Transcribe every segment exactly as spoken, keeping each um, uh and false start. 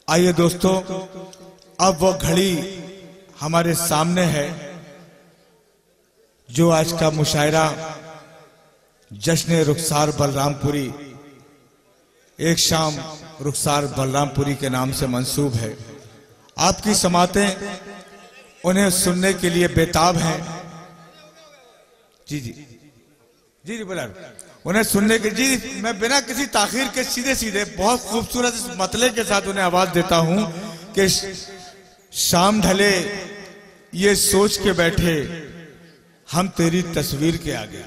آئیے دوستو، اب وہ گھڑی ہمارے سامنے ہے جو آج کا مشاعرہ جشن رخسار بلرام پوری، ایک شام رخسار بلرام پوری کے نام سے منسوب ہے۔ آپ کی سماعتیں انہیں سننے کے لیے بیتاب ہیں۔ جی جی جی جی بلا انہیں سننے کے جی میں بنا کسی تاخیر کے سیدھے سیدھے بہت خوبصورت اس مطلع کے ساتھ انہیں آواز دیتا ہوں کہ شام ڈھلے یہ سوچ کے بیٹھے ہم تیری تصویر کے آگے۔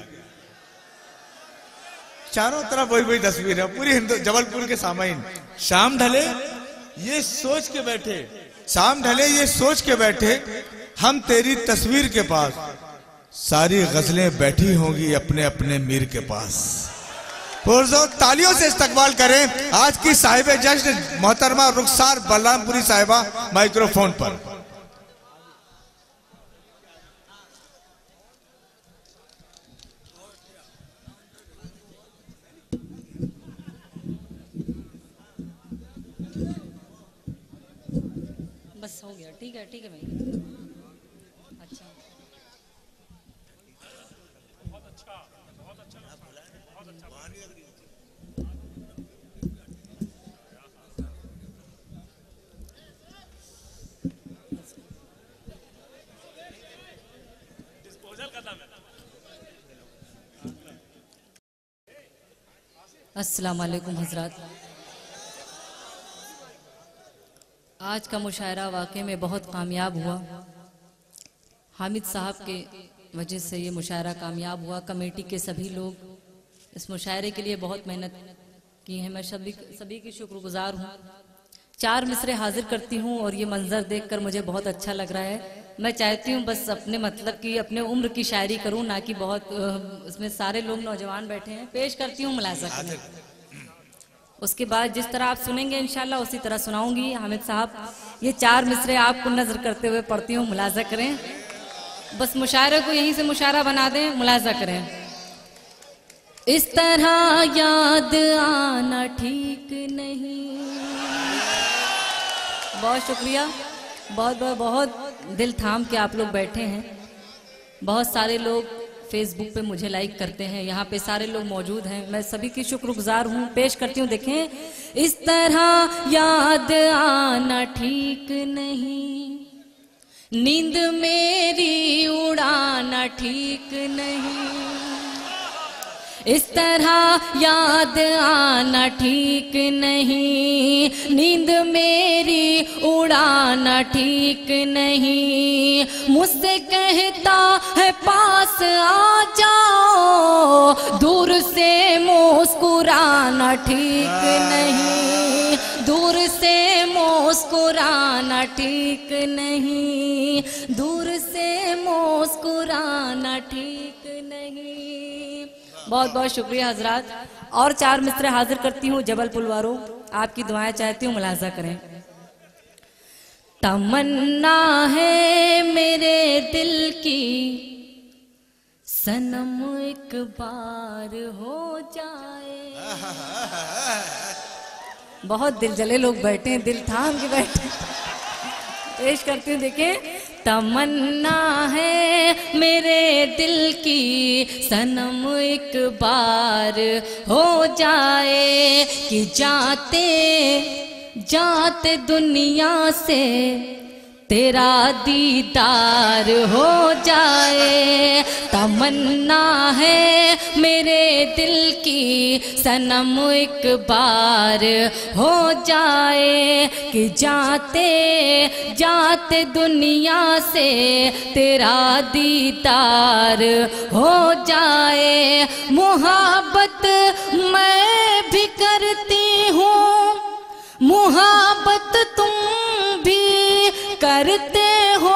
چاروں طرف وہی وہی تصویر ہے پوری ہندو جبل پور کے سامعین۔ شام ڈھلے یہ سوچ کے بیٹھے شام ڈھلے یہ سوچ کے بیٹھے ہم تیری تصویر کے پاس، ساری غزلیں بیٹھی ہوں گی اپنے اپنے میر کے پاس۔ پرزور تالیوں سے استقبال کریں آج کی صاحب جشن محترمہ رخسار بلرام پوری صاحبہ مائکروفون پر۔ بس ہو گیا، ٹھیک ہے ٹھیک ہے بھائی۔ اچھا السلام علیکم حضرات۔ آج کا مشاعرہ واقعے میں بہت کامیاب ہوا۔ حامد صاحب کے وجہ سے یہ مشاعرہ کامیاب ہوا۔ کمیٹی کے سبھی لوگ اس مشاعرے کے لیے بہت محنت کی ہیں، میں سبھی سبھی کی شکر گزار ہوں۔ چار مصرے حاضر کرتی ہوں اور یہ منظر دیکھ کر مجھے بہت اچھا لگ رہا ہے۔ میں چاہتی ہوں بس اپنے مطلب کی اپنے عمر کی شاعری کروں، نہ کہ بہت اس میں سارے لوگ نوجوان بیٹھے ہیں۔ پیش کرتی ہوں ملاحظہ کریں، اس کے بعد جس طرح آپ سنیں گے انشاءاللہ اسی طرح سناؤں گی۔ حامد صاحب یہ چار مصرے آپ کو نظر کرتے ہوئے پڑھتی ہوں، ملاحظہ کریں، بس مشاعرے کو یہیں سے مشاعرہ بنا دیں، ملاحظہ کریں۔ اس طرح یاد آنا ٹھیک نہیں۔ بہت شکریہ، بہت بہت بہت دل تھام کے آپ لوگ بیٹھے ہیں۔ بہت سارے لوگ فیس بک پہ مجھے لائک کرتے ہیں، یہاں پہ سارے لوگ موجود ہیں، میں سبھی کی شکر گزار ہوں۔ پیش کرتی ہوں، دیکھیں۔ اس طرح یاد آنا ٹھیک نہیں، نیند میری اڑانا ٹھیک نہیں، اس طرح یاد آنا ٹھیک نہیں، نیند میری اڑانا ٹھیک نہیں، مجھ سے کہتا ہے پاس آ جاؤ، دور سے مسکرانا ٹھیک نہیں، دور سے مسکرانا ٹھیک نہیں، دور سے مسکرانا ٹھیک نہیں۔ بہت بہت شکریہ حضرات۔ اور چار مصرے حاضر کرتی ہوں، جبل پل والوں آپ کی دعائیں چاہتی ہوں، ملاحظہ کریں۔ تمنا ہے میرے دل کی صنم ایک بار ہو جائے۔ بہت دل جلے لوگ بیٹھے ہیں، دل تھام کے بیٹھے ہیں۔ پیش کرتی ہوں، دیکھیں۔ تمنا ہے میرے دل کی صنم ایک بار ہو جائے، کہ جاتے جاتے دنیا سے تیرا دیدار ہو جائے۔ تمنا ہے میرے دل کی صنم ایک بار ہو جائے، کہ جاتے جاتے دنیا سے تیرا دیدار ہو جائے۔ محبت میں بھی کرتی ہوں، محبت تم بھی کرتے ہو،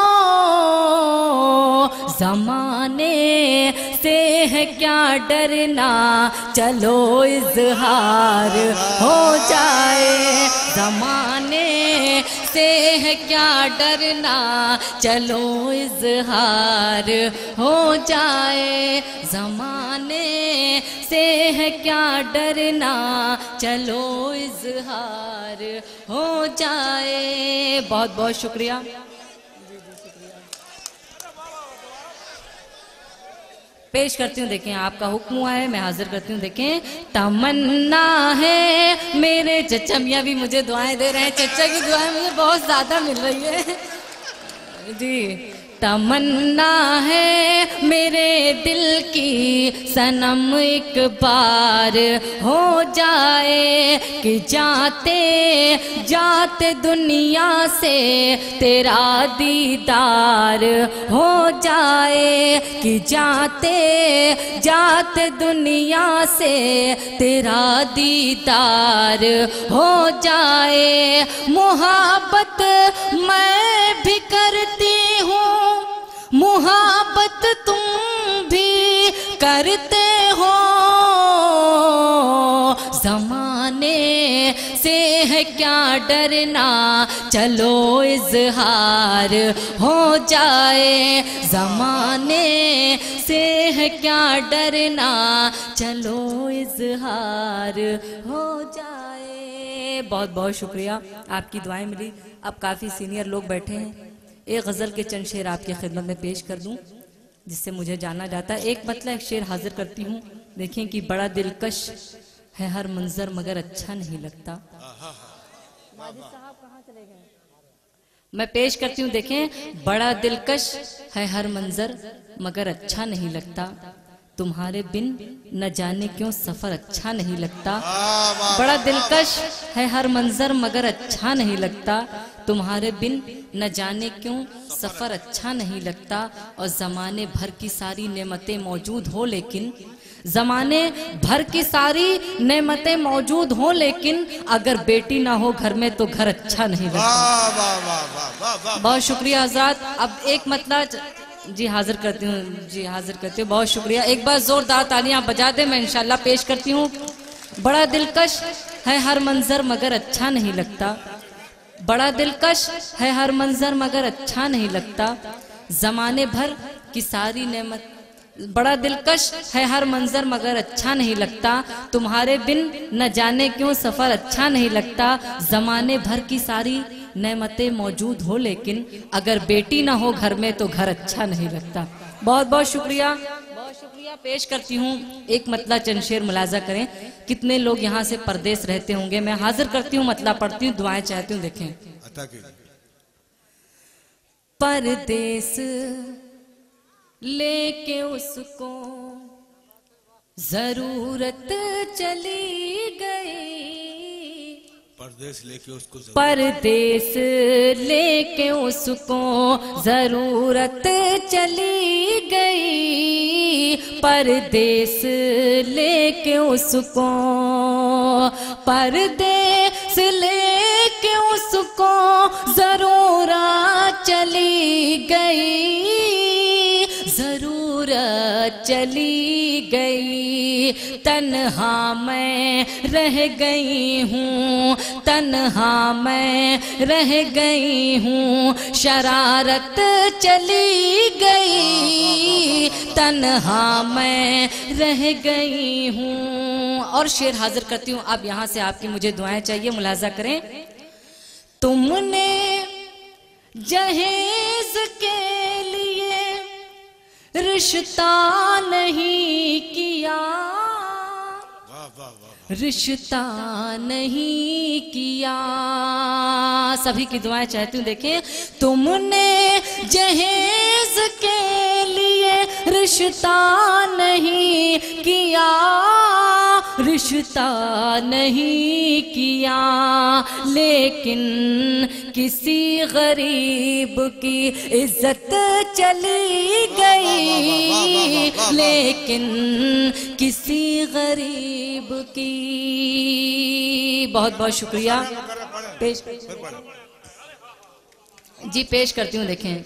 زمانے سے ہے کیا ڈرنا، چلو اظہار ہو جائے۔ زمانے سے ہے کیا ڈرنا چلو اظہار ہو جائے زمانے سے ہے کیا ڈرنا چلو اظہار ہو جائے بہت بہت شکریہ پیش کرتی ہوں دیکھیں آپ کا حکم ہوا ہے میں حاضر کرتی ہوں دیکھیں تمنا ہے میرے چچا میاں بھی مجھے دعائیں دے رہے ہیں چچا کی دعائیں مجھے بہت زیادہ مل رہی ہے جی تمنا ہے میرے دل کی صنم ایک بار ہو جائے کہ جاتے جاتے دنیا سے تیرا دیدار ہو جائے کہ جاتے جاتے دنیا سے تیرا دیدار ہو جائے محبت میں بھی کرتی ہوں محبت تم بھی کرتے ہو زمانے سے ہے کیا ڈرنا چلو اظہار ہو جائے زمانے سے ہے کیا ڈرنا چلو اظہار ہو جائے بہت بہت شکریہ آپ کی دعائیں ملی اب کافی سینئر لوگ بیٹھے ہیں ایک غزل کے چند شعر آپ کی خدمت میں پیش کر دوں جس سے مجھے جانا جاتا ہے ایک مطلب ایک شعر حاضر کرتی ہوں دیکھیں کہ بڑا دلکش ہے ہر منظر مگر اچھا نہیں لگتا میں پیش کرتی ہوں دیکھیں بڑا دلکش ہے ہر منظر مگر اچھا نہیں لگتا تمہارے بن نہ جانے کیوں سفر اچھا نہیں لگتا بڑا دلکش ہے ہر منظر مگر اچھا نہیں لگتا تمہارے بن نہ جانے کیوں سفر اچھا نہیں لگتا اور زمانے بھر کی ساری نعمتیں موجود ہو لیکن زمانے بھر کی ساری نعمتیں موجود ہوں لیکن اگر بیٹی نہ ہو گھر میں تو گھر اچھا نہیں لگتا بہت شکریہ حضرات اب ایک مطلب جی حاضر کرتی ہوں جی حاضر کرتی ہوں بہت شکریہ ایک بار زوردار تالیاں بجا دیں میں انشاءاللہ پیش کرتی ہوں بڑا دلکش ہے ہر منظر مگر اچھا نہیں لگتا بڑا دلکش ہے ہر منظر مگر اچھا نہیں لگتا زمانے بھر کی ساری نعمت بڑا دلکش ہے ہر منظر مگر اچھا نہیں لگتا تمہارے بن نہ جانے کیوں سفر اچھا نہیں لگتا زمانے بھر کی ساری نعمتیں موجود ہو لیکن اگر بیٹی نہ ہو گھر میں تو گھر اچھا نہیں لگتا بہت بہت شکریہ بہت شکریہ پیش کرتی ہوں ایک مطلع چند شعر ملاحظہ کریں کتنے لوگ یہاں سے پردیس رہتے ہوں گے میں حاضر کرتی ہوں مطلع پڑھتی ہوں دعائیں چاہتی ہوں دیکھیں پردیس لے کے اس کو ضرورت چلی گئی پردیس لے کے اس کو پردیس لے کے اس کو ضرورت چلی گئی پردیس لے کے اس کو پردیس لے کے اس کو ضرورت چلی گئی ضرورت چلی گئی تنہا میں رہ گئی ہوں تنہا میں رہ گئی ہوں شرارت چلی گئی تنہا میں رہ گئی ہوں اور شعر حاضر کرتی ہوں اب یہاں سے آپ کی مجھے دعائیں چاہیے ملاحظہ کریں تم نے جہیز کے لیے رشتہ نہیں کیا رشتہ نہیں کیا سبھی کی دعائیں چاہتی ہوں دیکھیں تم نے جہیز کے لیے رشتہ نہیں کیا رشتہ نہیں کیا لیکن کسی غریب کی عزت چلی گئی لیکن کسی غریب کی بہت بہت شکریہ پیش جی پیش کرتی ہوں دیکھیں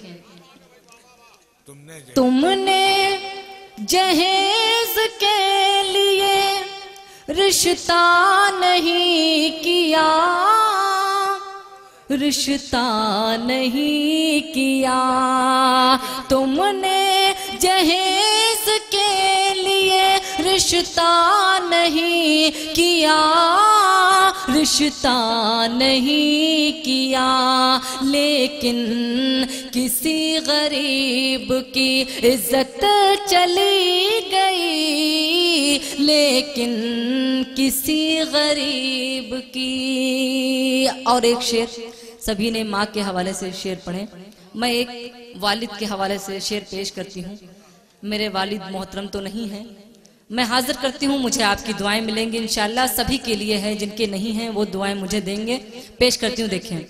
تم نے جہیز کے لیے رشتہ نہیں کیا رشتہ نہیں کیا تم نے جہیز کے لیے، رشتہ نہیں کیا، رشتہ نہیں کیا، لیکن کسی غریب کی عزت چلی گئی، لیکن کسی غریب کی۔ اور ایک شعر سبھی نے ماں کے حوالے سے شعر پڑھیں، میں ایک والد کے حوالے سے شعر پیش کرتی ہوں۔ میرے والد محترم تو نہیں ہیں، میں حاضر کرتی ہوں، مجھے آپ کی دعائیں ملیں گی انشاءاللہ، سبھی کے لیے ہیں، جن کے نہیں ہیں وہ دعائیں مجھے دیں گے۔ پیش کرتی ہوں، دیکھیں۔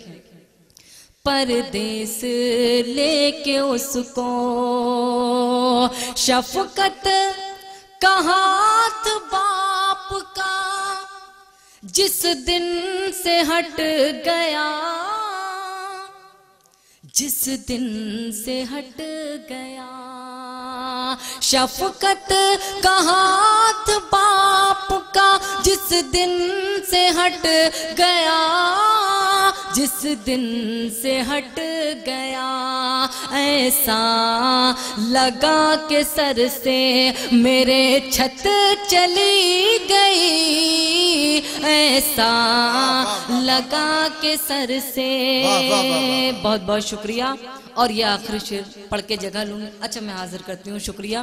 پردیس لے کے اس کو شفقت کا ہاتھ باپ کا، جس دن سے ہٹ گیا، جس دن سے ہٹ گیا، شفقت کا ہاتھ باپ کا، جس دن سے ہٹ گیا، جس دن سے ہٹ گیا، ایسا لگا کہ سر سے میرے چھت چلی گئی، ایسا لگا کہ سر سے۔ بہت بہت شکریہ۔ اور یہ آخری شعر پڑھ کے جگہ لوں گی۔ اچھا میں حاضر کرتی ہوں، شکریہ۔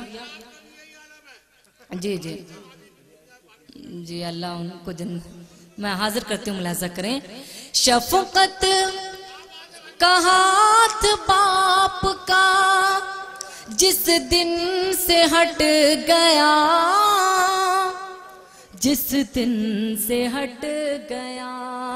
جی جی جی اللہ ان کو جن میں حاضر کرتی ہوں، ملاحظہ کریں۔ شفقت کا ہاتھ باپ کا، جس دن سے ہٹ گیا، جس دن سے ہٹ گیا،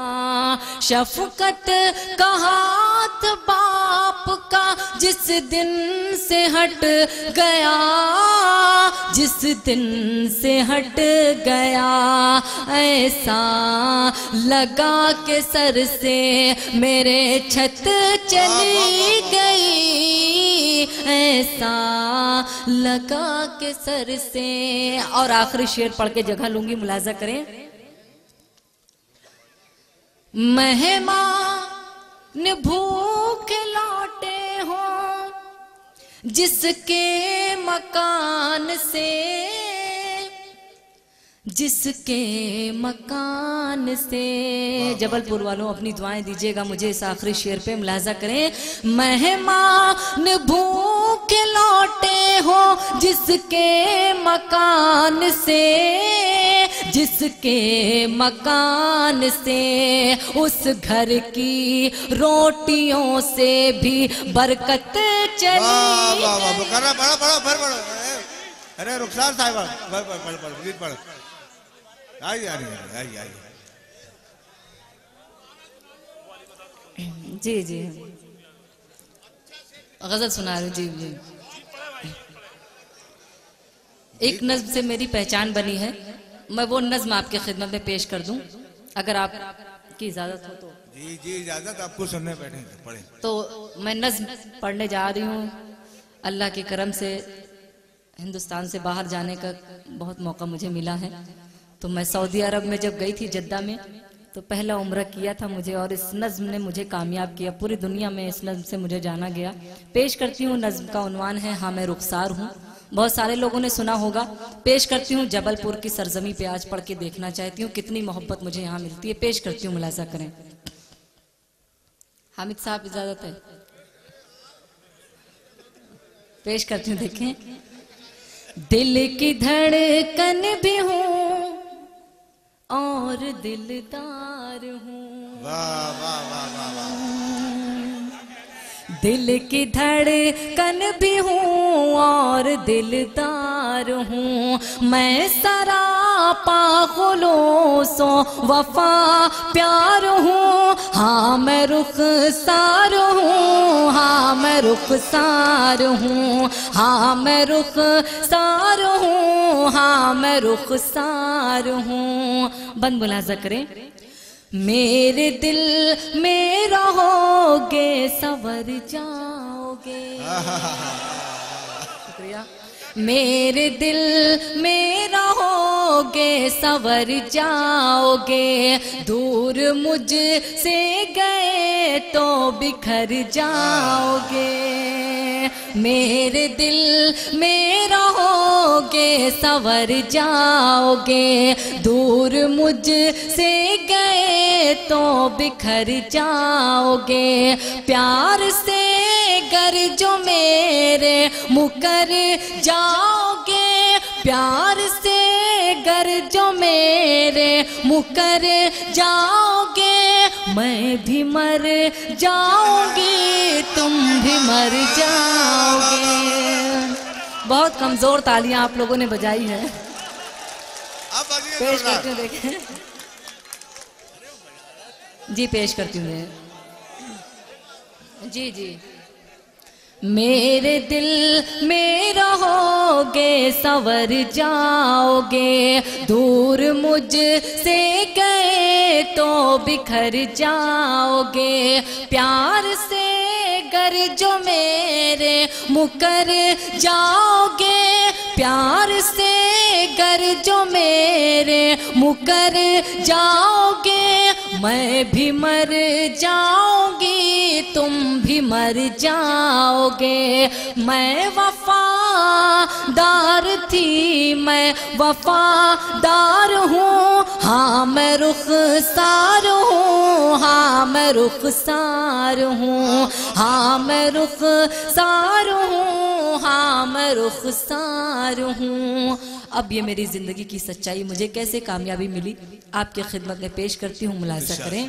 شفقت کا ہاتھ باپ کا، جس دن سے ہٹ گیا، جس دن سے ہٹ گیا، ایسا لگا کہ سر سے میرے چھت چلی گئی، ایسا لگا کہ سر سے۔ اور آخری شعر پڑھ کے جگہ لوں گی، ملاحظہ کریں۔ مہمان بھوک لوٹے ہوں جس کے مکان سے، جس کے مکان سے۔ جبل پور والوں اپنی دعائیں دیجئے گا مجھے اس آخری شعر پہ، ملاحظہ کریں۔ مہمان بھوک لوٹے ہو جس کے مکان سے، جس کے مکان سے، اس گھر کی روٹیوں سے بھی برکت چلی گئی۔ ارے رخسار صاحبہ پڑھ پڑھ پڑھ پڑھ گیت پڑھ۔ آئی آئی آئی آئی جی جی غزل سنا رہی ہوں۔ جی جی ایک نظم سے میری پہچان بنی ہے، میں وہ نظم آپ کے خدمت میں پیش کر دوں اگر آپ کی اجازت ہو تو۔ جی جی اجازت، آپ کو سننے بیٹھیں پڑھیں۔ تو میں نظم پڑھنے جا رہی ہوں۔ اللہ کے کرم سے ہندوستان سے باہر جانے کا بہت موقع مجھے ملا ہے، تو میں سعودی عرب میں جب گئی تھی جدہ میں تو پہلا عمرہ کیا تھا مجھے، اور اس نظم نے مجھے کامیاب کیا، پوری دنیا میں اس نظم سے مجھے جانا گیا۔ پیش کرتی ہوں، نظم کا عنوان ہے ہاں میں رخسار ہوں، بہت سارے لوگوں نے سنا ہوگا۔ پیش کرتی ہوں، جبل پور کی سرزمین پہ آج پڑھ کے دیکھنا چاہتی ہوں کتنی محبت مجھے یہاں ملتی ہے۔ پیش کرتی ہوں، ملاحظہ کریں۔ حامد صاحب اجازت ہے؟ پیش کرتی ہوں، دیکھیں۔ دل کی دھڑکن بھی ہوں اور دلدار ہوں، واہ واہ واہ واہ واہ۔ دل کی دھڑکن بھی ہوں اور دلدار ہوں، میں سراپا خلوص و وفا پیار ہوں، ہاں میں رخسار ہوں، ہاں میں رخسار ہوں، ہاں میں رخسار ہوں، ہاں میں رخسار ہوں۔ بند ملاحظہ کریں۔ میرے دل میں رہو گے سنور جاؤ گے، شکریہ۔ میرے دل میں رہو گے سنور جاؤ گے، دور مجھ سے گئے تو بکھر جاؤ گے، میرے دل میں رہو گے سنور جاؤ گے، دور مجھ سے گئے تو بکھر جاؤ گے، پیار سے گر جو میرے مکر جاؤ گے، پیار سے گر جو میرے مکر جاؤ گے، میں بھی مر جاؤں گی تم بھی مر جاؤ گے۔ بہت کمزور تالیاں آپ لوگوں نے بجائی ہے، پیش کرتی ہوں دیکھیں جی، پیش کرتی ہوں میں جی جی۔ میرے دل میں رہو گے سنور جاؤ گے، دور مجھ سے گئے تو بکھر جاؤ گے، پیار سے گر جو میرے مکر جاؤ گے، پیار سے گر جو میرے مکر جاؤ گے، میں بھی مر جاؤں گی تم بھی مر جاؤ گے، میں وفادار تھی میں وفادار ہوں، ہاں میں رخسار ہوں، ہاں میں رخسار ہوں، ہاں میں رخسار ہوں، ہاں میں رخسار ہوں۔ اب یہ میری زندگی کی سچائی مجھے کیسے کامیابی ملی آپ کی خدمت میں پیش کرتی ہوں، ملاحظہ کریں۔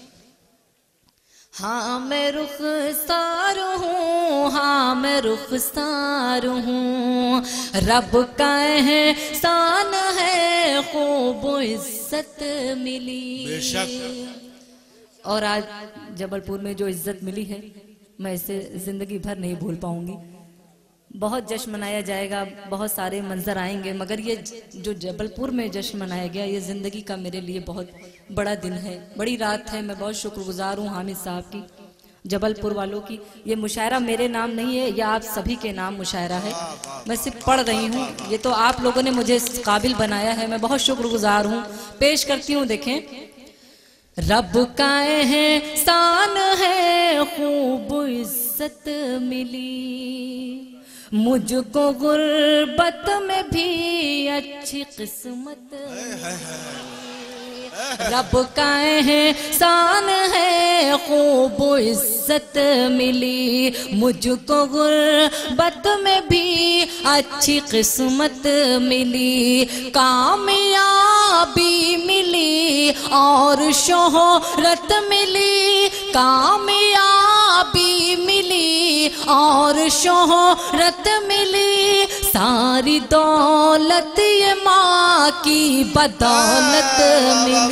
ہاں میں رخسار ہوں، ہاں میں رخسار ہوں، رب کا احسان ہے خوب عزت ملی، بے شک۔ اور آج جبل پور میں جو عزت ملی ہے میں اسے زندگی بھر نہیں بھول پاؤں گی۔ بہت جشن منایا جائے گا، بہت سارے منظر آئیں گے، مگر یہ جو جبل پور میں جشن منایا گیا یہ زندگی کا میرے لیے بہت بڑا دن ہے، بڑی رات ہے۔ میں بہت شکر گزار ہوں حامد صاحب کی، جبل پور والوں کی۔ یہ مشاعرہ میرے نام نہیں ہے، یہ آپ سبھی کے نام مشاعرہ ہے، میں صرف پڑھ رہی ہوں، یہ تو آپ لوگوں نے مجھے اس قابل بنایا ہے، میں بہت شکر گزار ہوں۔ پیش کرتی ہوں دیکھیں۔ رب کا احسان ہے خوب عزت ملی، مجھ کو غربت میں بھی اچھی قسمت ملی، رب کا احسان ہے خوب عزت ملی، مجھ کو غربت میں بھی اچھی قسمت ملی، کامیابی ملی اور شہرت ملی، کامیابی ملی اور شہرت ملی، ساری دولت یہ ماں کی بدولت ملی۔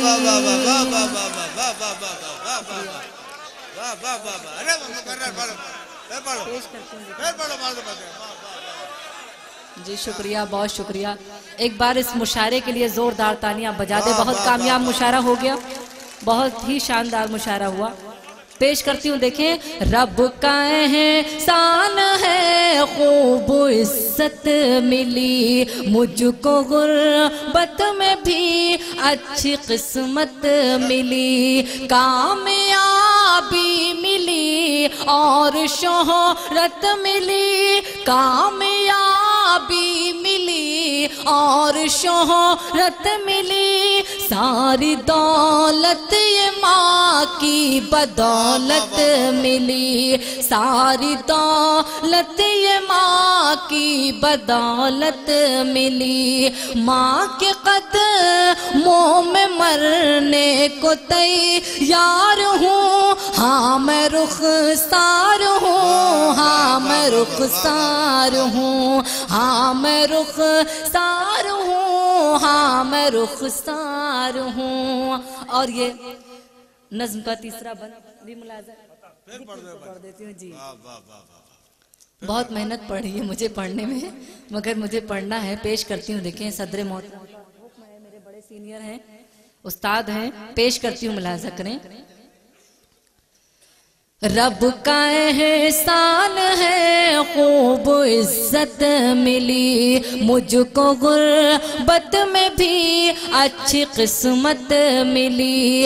جی شکریہ، بہت شکریہ۔ ایک بار اس مشاعرے کے لیے زوردار تالیاں بجا دے، بہت کامیاب مشاعرہ ہو گیا، بہت ہی شاندار مشاعرہ ہوا۔ پیش کرتی ہوں دیکھیں۔ رب کا احسان ہے خوب عزت ملی، مجھ کو غربت میں بھی اچھی قسمت ملی، کامیابی ملی اور شہرت ملی، کامیابی ملی اور شہرت ملی، ساری دولت یہ ماں کی بدولت ملی، ساری دولت یہ ماں کی بدولت ملی، ماں کے قدموں میں مرنے کو تیار ہوں، ہاں میں رخسار ہوں، ہاں میں رخسار ہوں، ہاں میں رخسار ہوں، ہاں میں رخسار ہوں۔ اور یہ نظم کا تیسرا بند بھی ملاحظہ پڑھ دیتی ہوں جی۔ بہت محنت پڑھی ہے مجھے پڑھنے میں، مگر مجھے پڑھنا ہے۔ پیش کرتی ہوں دیکھیں۔ صدر محترم میرے بڑے سینئر ہیں، استاد ہیں، پیش کرتی ہوں، ملاحظہ کریں۔ رب کا احسان ہے خوب عزت ملی، مجھ کو غربت میں بھی اچھی قسمت ملی،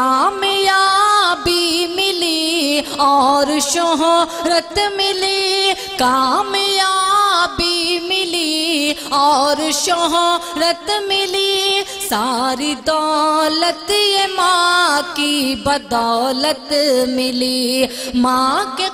کامیابی ملی اور شہرت ملی، کامیابی ملی اور شہرت ملی، ساری دولت یہ ماں کی بدولت ملی، ماں کے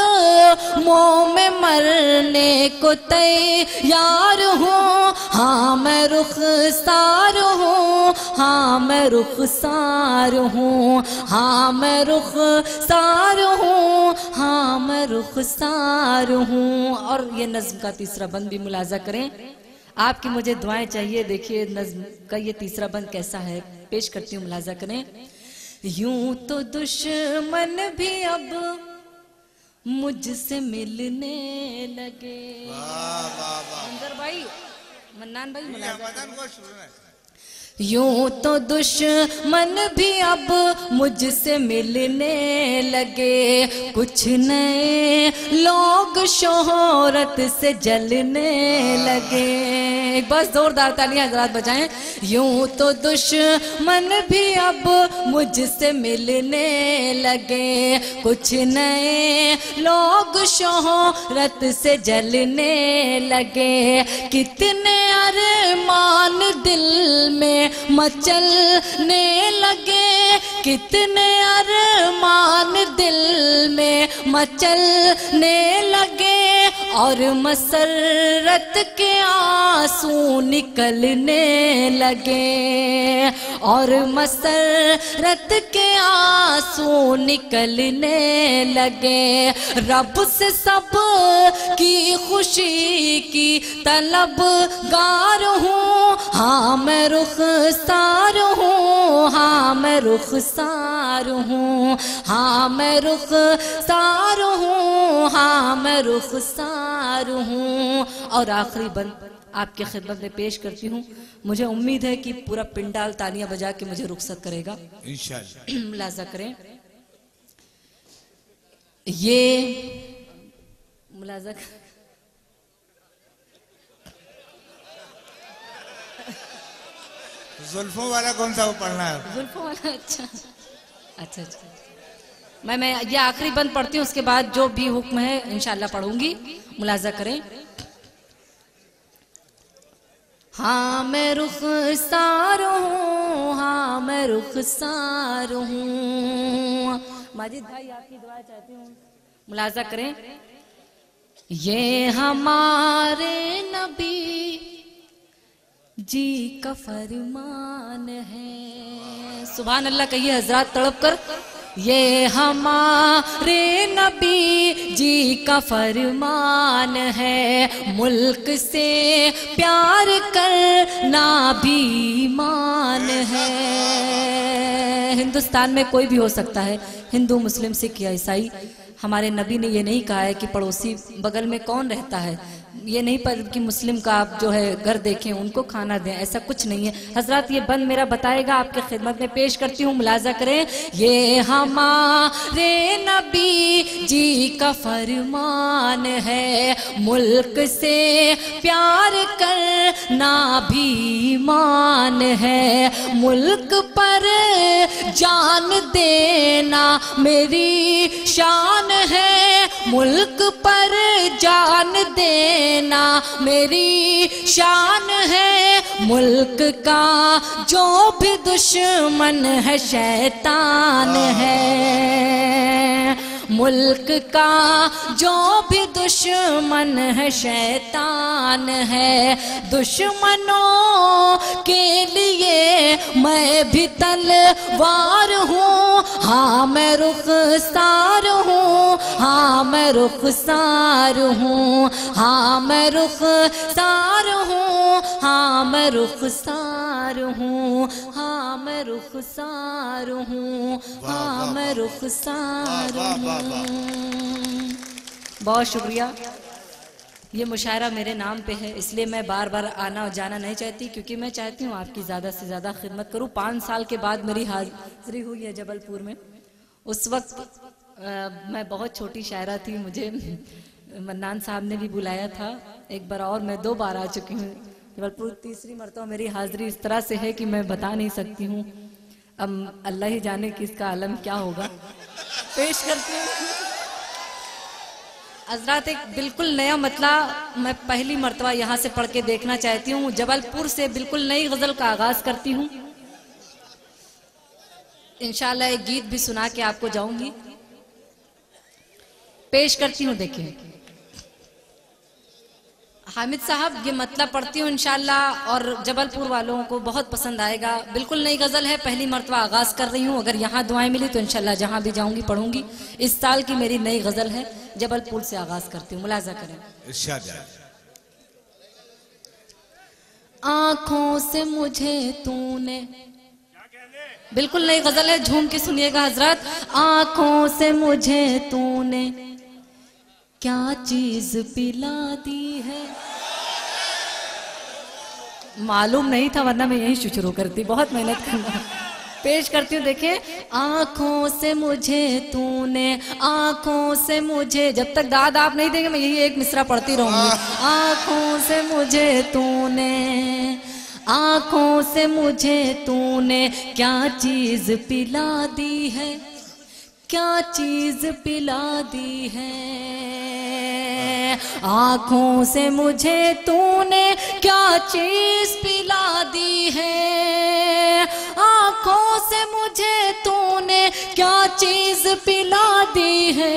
قدموں میں مرنے کو تیار ہوں، ہاں میں رخسار ہوں، ہاں میں رخسار ہوں، ہاں میں رخسار ہوں، ہاں میں رخسار ہوں۔ اور یہ نظم کا تیسرا بند بھی ملاحظہ کریں، آپ کی مجھے دعائیں چاہیے۔ دیکھیے نظم کا یہ تیسرا بند کیسا ہے، پیش کرتی ہوں، ملاحظہ کریں۔ یوں تو دشمن بھی اب مجھ سے ملنے لگے، اندر بھائی منان بھائی ملاحظہ، یوں تو دشمن بھی اب مجھ سے ملنے لگے، کچھ نئے لوگ شہرت سے جلنے لگے، بس زوردار تالیاں حضرات بجائیں۔ یوں تو دشمن بھی اب مجھ سے ملنے لگے، کچھ نئے لوگ شہرت سے جلنے لگے، کتنے ارمان دل میں مچلنے لگے، کتنے ارمان دل میں مچلنے لگے، اور مسرت کے آنسو نکلنے لگے، اور مسرت کے آنسو نکلنے لگے، رب سے سب کی خوشی کی طلب گار ہوں، ہاں میں رخسار ہوں، ہاں میں رخسار ہوں، ہاں میں رخسار ہوں، ہاں میں رخسار ہوں۔ اور آخری بند آپ کے خدمت میں پیش کرتی ہوں، مجھے امید ہے کہ پورا پنڈال تالیاں بجا کے مجھے رخصت کرے گا انشاءاللہ۔ ملاحظہ کریں، یہ ملاحظہ کریں، زلفوں والا کون سا وہ پڑھنا ہے؟ زلفوں والا، اچھا اچھا اچھا میں میں یہ آخری بند پڑھتی ہوں، اس کے بعد جو بھی حکم ہے انشاءاللہ پڑھوں گی، ملاحظہ کریں۔ ہاں میں رخسار ہوں، ہاں میں رخسار ہوں، ماجد بھائی آپ کی دعا چاہتی ہوں، ملاحظہ کریں۔ یہ ہمارے نبی جی کا فرمان ہے، سبحان اللہ کہیے حضرات تڑپ کر، یہ ہمارے نبی جی کا فرمان ہے، ملک سے پیار کرنا بھی ایمان ہے۔ ہندوستان میں کوئی بھی ہو سکتا ہے، ہندو، مسلم، سکھ یا عیسائی، ہمارے نبی نے یہ نہیں کہا ہے کہ پڑوسی بغل میں کون رہتا ہے، یہ نہیں پر کہ مسلم کا آپ جو ہے گھر دیکھیں ان کو کھانا دیں، ایسا کچھ نہیں ہے حضرات۔ یہ بند میرا بتائے گا، آپ کے خدمت میں پیش کرتی ہوں، ملاحظہ کریں۔ یہ ہمارے نبی جی کا فرمان ہے، ملک سے پیار کرنا بھی ایمان ہے، ملک پر جان دینا میری شان ہے، ملک پر جان دینا میری شان ہے، ملک کا جو بھی دشمن ہے شیطان ہے، ملک کا جو بھی دشمن ہے شیطان ہے، دشمنوں کے لیے میں بھی تلوار ہوں، ہاں میں رخسار ہوں، ہاں میں رخسار ہوں، ہاں میں رخسار ہوں، ہاں میں رخسار ہوں، ہاں میں رخسار ہوں، ہاں میں رخسار ہوں۔ بہت شکریہ، یہ مشاعرہ میرے نام پہ ہے، اس لیے میں بار بار آنا اور جانا نہیں چاہتی، کیونکہ میں چاہتی ہوں آپ کی زیادہ سے زیادہ خدمت کروں۔ پانچ سال کے بعد میری حاضری ہوئی ہے جبل پور میں، اس وقت میں بہت چھوٹی شاعرہ تھی، مجھے منان صاحب نے بھی بلایا تھا ایک بار اور میں دو بار آ چکی ہوں جبل پور، تیسری مرتبہ میری حاضری اس طرح سے ہے کہ میں بتا نہیں سکتی ہوں، اب اللہ ہی جانے کہ اس کا عالم کیا ہوگا۔ پیش کرتی ہوں حضرات ایک بالکل نیا مطلع میں پہلی مرتبہ یہاں سے پڑھ کے دیکھنا چاہتی ہوں، جبل پور سے بالکل نئی غزل کا آغاز کرتی ہوں، انشاءاللہ ایک گیت بھی سنا کے آپ کو جاؤں گی، پیش کرتی ہوں۔ دیکھیں حامد صاحب یہ مطلب پڑھتی ہوں انشاءاللہ اور جبل پور والوں کو بہت پسند آئے گا، بالکل نئی غزل ہے، پہلی مرتبہ آغاز کر رہی ہوں، اگر یہاں دعائیں ملی تو انشاءاللہ جہاں بھی جاؤں گی پڑھوں گی، اس سال کی میری نئی غزل ہے، جبل پور سے آغاز کرتی ہوں، ملاحظہ کریں۔ ارشاد ہے۔ آنکھوں سے مجھے تو نے، بالکل نئی غزل ہے، جھوم کے سنیے گا حضرات۔ آنکھوں سے مجھے تو نے کیا چیز پلا دی ہے، معلوم نہیں تھا ورنہ میں یہی شروع کرتی، بہت محنت کرنا۔ پیش کرتی ہوں، دیکھیں آنکھوں سے مجھے تو نے، آنکھوں سے مجھے، جب تک داد آپ نہیں دیں گے میں یہی ایک مصرع پڑھتی رہوں گی۔ آنکھوں سے مجھے تو نے، آنکھوں سے مجھے تو نے کیا چیز پلا دی ہے، کیا چیز پلا دی ہے، آنکھوں سے مجھے تو نے کیا چیز پلا دی ہے، آنکھوں سے مجھے تو نے کیا چیز پلا دی ہے،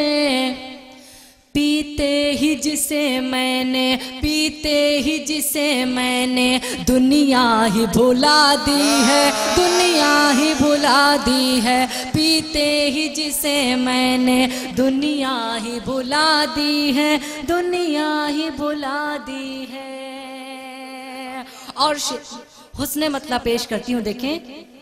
پیتے ہی جسے میں نے، پیتے ہی جسے میں نے دنیا ہی بھلا دی ہے، دنیا ہی بھلا دی ہے، پیتے ہی جسے میں نے دنیا ہی بھلا دی ہے، دنیا ہی بھلا دی ہے۔ اور حسن مطلب پیش کرتی ہوں، دیکھیں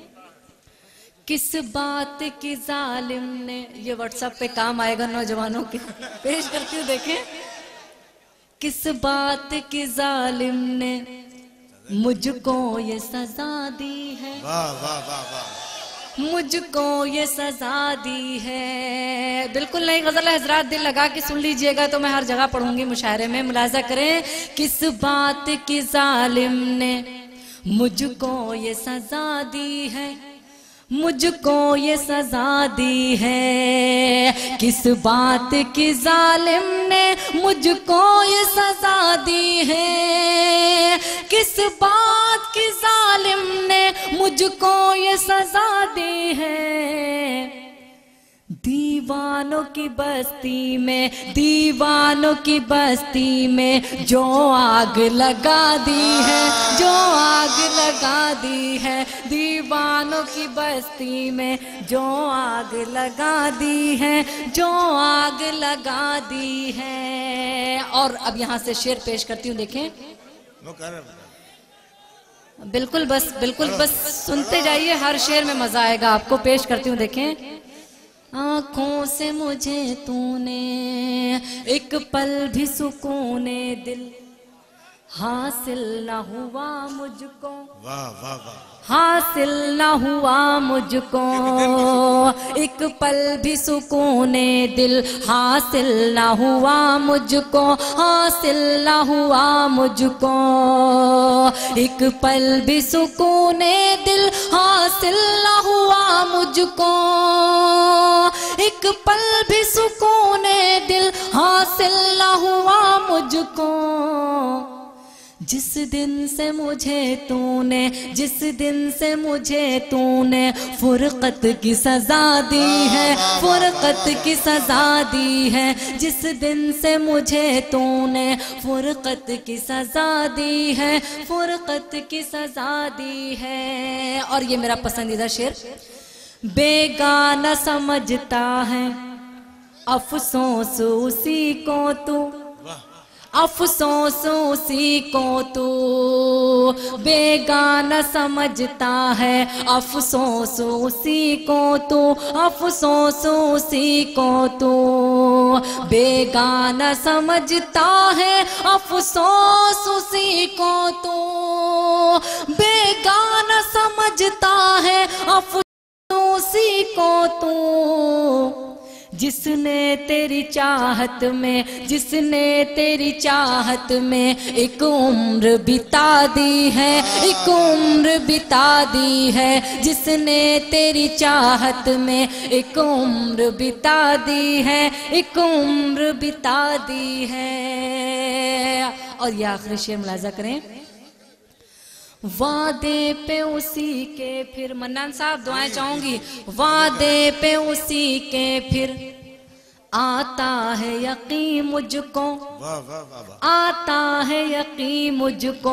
کس بات کی ظالم نے، یہ واٹس ایپ پہ کام آئے گا نوجوانوں کے، پیش کرتی ہوں، دیکھیں کس بات کی ظالم نے مجھ کو یہ سزا دی ہے، واہ واہ واہ واہ، مجھ کو یہ سزا دی ہے۔ بالکل نئی غزل ہے حضرات، دل لگا کے سن لیجئے گا تو میں ہر جگہ پڑھوں گی مشاعرے میں، ملاحظہ کریں۔ کس بات کی ظالم نے مجھ کو یہ سزا دی ہے، مجھ کو یہ سزا دی ہے، کس بات کی ظالم نے مجھ کو یہ سزا دی ہے، کس بات کی ظالم نے مجھ کو یہ سزا دی ہے، دیوانوں کی بستی میں، دیوانوں کی بستی میں جو آگ لگا دی ہے، جو آگ لگا دی ہے، دیوانوں کی بستی میں جو آگ لگا دی ہے، جو آگ لگا دی ہے۔ اور اب یہاں سے شعر پیش کرتی ہوں، دیکھیں بالکل بس بالکل بس سنتے جائیے، ہر شعر میں مزہ آئے گا آپ کو، پیش کرتی ہوں، دیکھیں آنکھوں سے مجھے تو نے ایک پل بھی سکون دل حاصل نہ ہوا مجھ کو، واہ واہ واہ، حاصل نہ ہوا مجھ کو، ایک پل بھی سکون دل حاصل نہ ہوا مجھ کو، حاصل نہ ہوا مجھ کو، ایک پل بھی سکون دل حاصل نہ ہوا مجھ کو، ایک پل بھی سکون دل حاصل نہ ہوا مجھ کو، جس دن سے مجھے تو نے، جس دن سے مجھے تو نے فرقت کی سزا دی ہے، فرقت کی سزا دی ہے، جس دن سے مجھے تو نے فرقت کی سزا دی ہے، فرقت کی سزا دی ہے۔ اور یہ میرا پسندیدہ شعر، بیگانہ سمجھتا ہے افسوس اسی کو تو، افسوس اسی کو تو، بیگانہ سمجھتا ہے افسوس اسی کو تو، افسوس اسی کو تو، بیگانہ سمجھتا ہے افسوس اسی کو تو، بیگانہ سمجھتا ہے افسوس اسی کو تو، جس نے تیری چاہت میں جس نے تیری چاہت میں ایک عمر بتا دی ہے ایک عمر بتا دی ہے جس نے تیری چاہت میں ایک عمر بتا دی ہے ایک عمر بتا دی ہے. اور یہ آخری شعر ملاحظہ کریں. وعدے پہ اسی کے پھر منان صاحب دعائیں چاہوں گی. وعدے پہ اسی کے پھر آتا ہے یقین مجھ کو آتا ہے یقین مجھ کو.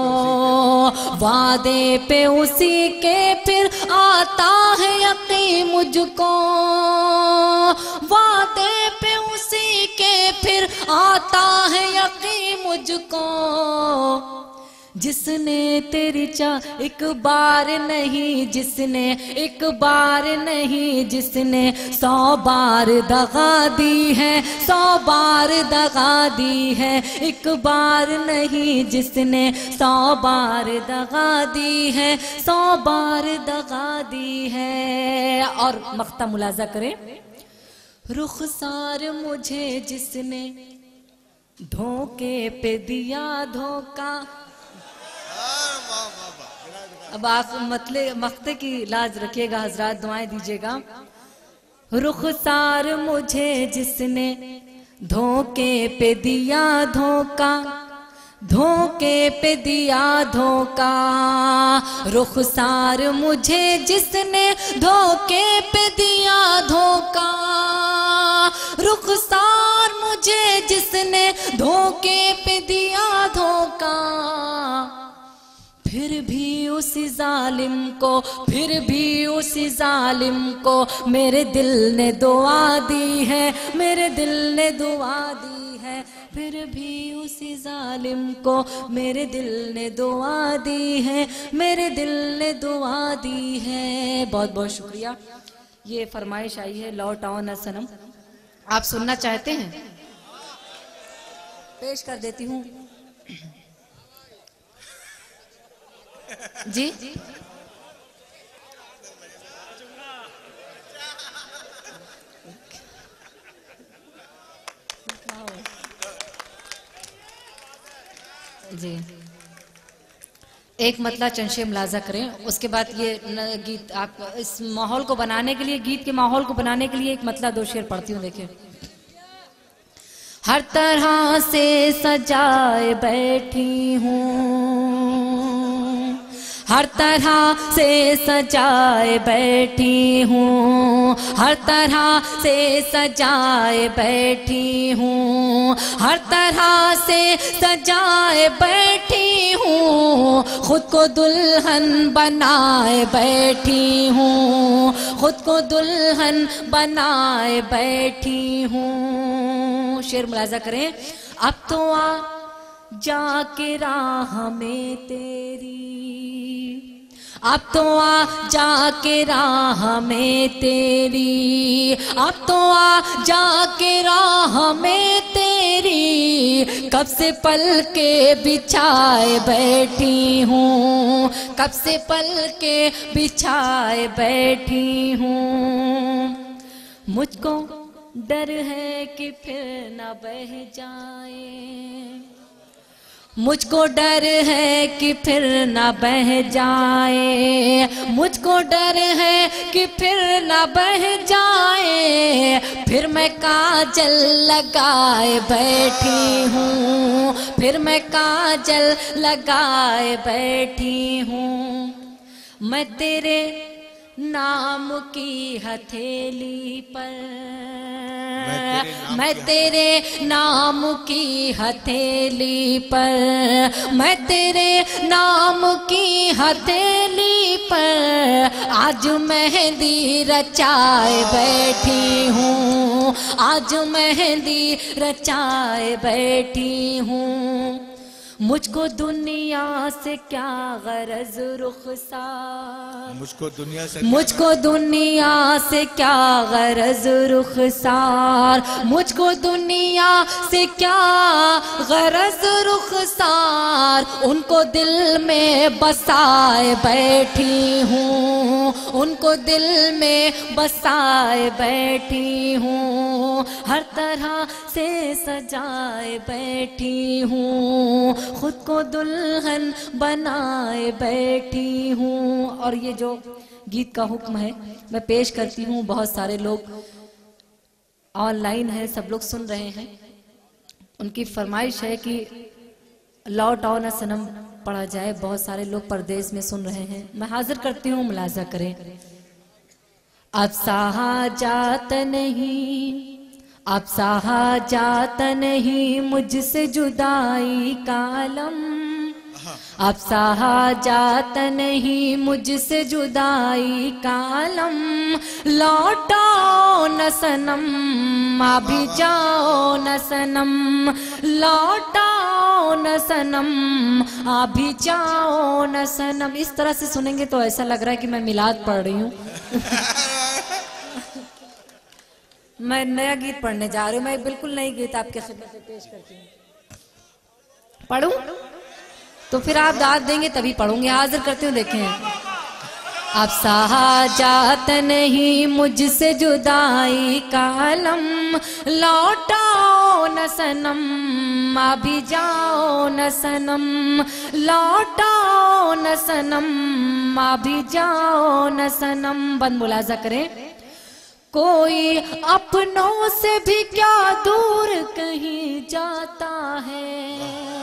وعدے پہ اسی کے پھر آتا ہے یقین مجھ کو. وعدے پہ اسی کے پھر آتا ہے یقین مجھ کو. جس نے تیری چاہ ایک بار نہیں جس نے ایک بار نہیں جس نے سو بار دغا دی ہے سو بار دغا دی ہے. ایک بار نہیں جس نے سو بار دغا دی ہے سو بار دغا دی ہے. اور مقطع ملاحظہ کریں. رخسار مجھے جس نے دھوکے پہ دیا دھوکا. اب آپ مقطع کی لاج رکھیے گا حضرات, دعائیں دیجیے گا. رخسار مجھے جس نے دھوکے پہ دیا دھوکا دھوکے پہ دیا دھوکا. رخسار مجھے جس نے دھوکے پہ دیا دھوکا. رخسار مجھے جس نے دھوکے پہ دیا دھوکا. پھر بھی اسی ظالم کو پھر بھی اسی ظالم کو میرے دل نے دعا دی ہے میرے دل نے دعا دی ہے. پھر بھی اسی ظالم کو میرے دل نے دعا دی ہے میرے دل نے دعا دی ہے. بہت بہت شکریہ. یہ فرمائش آئی ہے لوٹ آؤ نہ صنم. آپ سننا چاہتے ہیں؟ پیش کر دیتی ہوں. جی جی ایک مطلع چنشے ملاحظہ کریں. اس کے بعد یہ گیت آپ اس ماحول کو بنانے کے لیے گیت کے ماحول کو بنانے کے لیے ایک مطلع دو شعر پڑھتی ہوں. دیکھیں. ہر طرح سے سجائے بیٹھی ہوں ہر طرح سے سجائے بیٹھی ہوں ہر طرح سے سجائے بیٹھی ہوں ہر طرح سے سجائے بیٹھی ہوں. خود کو دلہن بنائے بیٹھی ہوں خود کو دلہن بنائے بیٹھی ہوں. شعر ملاحظہ کریں. اب تو آ جا کے راہ میں تیری اب تو آ جا کے راہ میں تیری اب تو آ جا کے راہ میں تیری. کب سے پل کے بچھائے بیٹھی ہوں کب سے پل کے بچھائے بیٹھی ہوں. مجھ کو ڈر ہے کہ پھر نہ بہہ جائے مجھ کو ڈر ہے کہ پھر نہ بہہ جائے مجھ کو ڈر ہے کہ پھر نہ بہہ جائے. پھر میں کاجل لگائے بیٹھی ہوں پھر میں کاجل لگائے بیٹھی ہوں. میں تیرے نام کی ہتھیلی پر میں تیرے نام کی ہتھیلی پر میں تیرے نام کی ہتھیلی پر آج مہندی رچائے بیٹھی ہوں آج مہندی رچائے بیٹھی ہوں. مجھ کو دنیا سے کیا غرض رخسار مجھ کو دنیا سے مجھ کو دنیا سے کیا غرض رخسار مجھ کو دنیا سے کیا غرض رخسار. ان کو دل میں بسائے بیٹھی ہوں ان کو دل میں بسائے بیٹھی ہوں، ہر طرح سے سجائے بیٹھی ہوں، خود کو دلہن بنائے بیٹھی ہوں۔ اور یہ جو گیت کا حکم ہے میں پیش کرتی ہوں، بہت سارے لوگ آن لائن ہیں، سب لوگ سن رہے ہیں، ان کی فرمائش ہے کہ لوٹ آؤ نہ صنم پڑھا جائے، بہت سارے لوگ پردیس میں سن رہے ہیں، میں حاضر کرتی ہوں، ملاحظہ کریں۔ اب سہا جاتا نہیں، اب سہا جاتا نہیں مجھ سے جدائی کا علم، اب سہا جاتا نہیں مجھ سے جدائی کا علم، لوٹاؤ نہ صنم ابھی جاؤ نہ صنم، لوٹاؤ نہ صنم ابھی جاؤ نہ صنم۔ اس طرح سے سنیں گے تو ایسا لگ رہا ہے کہ میں میلاد پڑھ رہی ہوں۔ میں نیا گیت پڑھنے جا رہی ہوں، میں بالکل نئی گیت آپ کے خدمت میں پیش کرتی ہوں۔ پڑھوں تو پھر آپ داد دیں گے تبھی پڑھوں گی، حاضر کرتی ہوں، دیکھیں۔ اب سہا جاتا نہیں مجھ سے جدائی کا علم، لوٹاؤ نہ صنم ابھی جاؤ نہ صنم، لوٹاؤ نہ صنم ابھی جاؤ نہ صنم۔ بند ملاحظہ کریں۔ کوئی اپنوں سے بھی کیا دور کہیں جاتا ہے،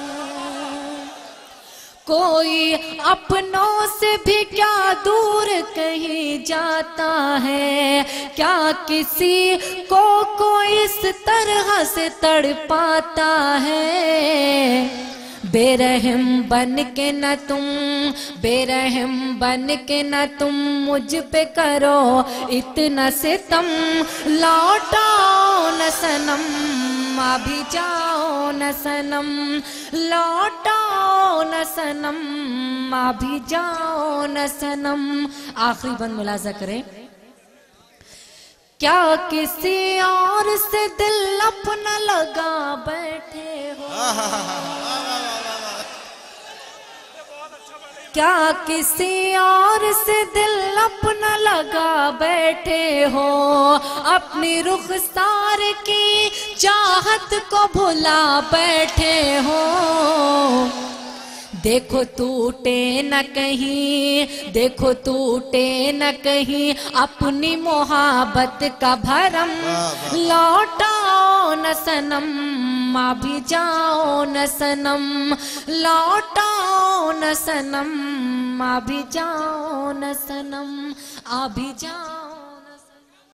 کوئی اپنوں سے بھی کیا دور کہیں جاتا ہے، کیا کسی کو کوئی اس طرح سے تڑپاتا ہے، بے رحم بن کے نہ تم، بے رحم بن کے نہ تم مجھ پہ کرو اتنا ستم، لوٹاؤ نہ صنم ابھی جاؤ نہ صنم، لوٹاؤ نہ صنم ابھی جاؤ نہ صنم۔ آخری بند ملاحظہ کریں۔ کیا کسی اور سے دل اپنا لگا بیٹھے ہو، کیا کسی اور سے دل اپنا لگا بیٹھے ہو، اپنی رخسار کی چاہت کو بھلا بیٹھے ہو، دیکھو ٹوٹے نہ کہیں، دیکھو ٹوٹے نہ کہیں اپنی محبت کا بھرم، لوٹاؤ نہ صنم ابھی جاؤ نہ صنم، لوٹاؤ نہ صنم ابھی جاؤ نہ صنم، ابھی جاؤ